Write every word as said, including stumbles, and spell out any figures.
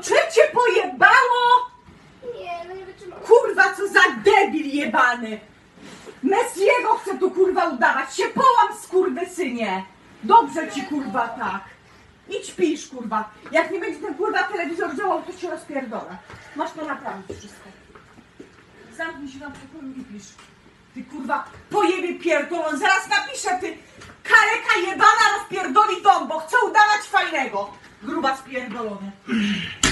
Czy cię pojebało? Nie, no nie wytrzymam. Kurwa, co za debil jebany! Messiego chce tu kurwa udawać. Się połam, skurwysynie! Dobrze ci kurwa tak. Idź pisz kurwa. Jak nie będzie ten kurwa telewizor działał, to cię rozpierdolę. Masz to naprawić wszystko. Zamknij się na pokoju i pisz. Ty kurwa pojebie pierdolą. Zaraz napiszę, ty kaleka jebana rozpierdoli dom, bo chce udawać fajnego. Gruba spierdolony.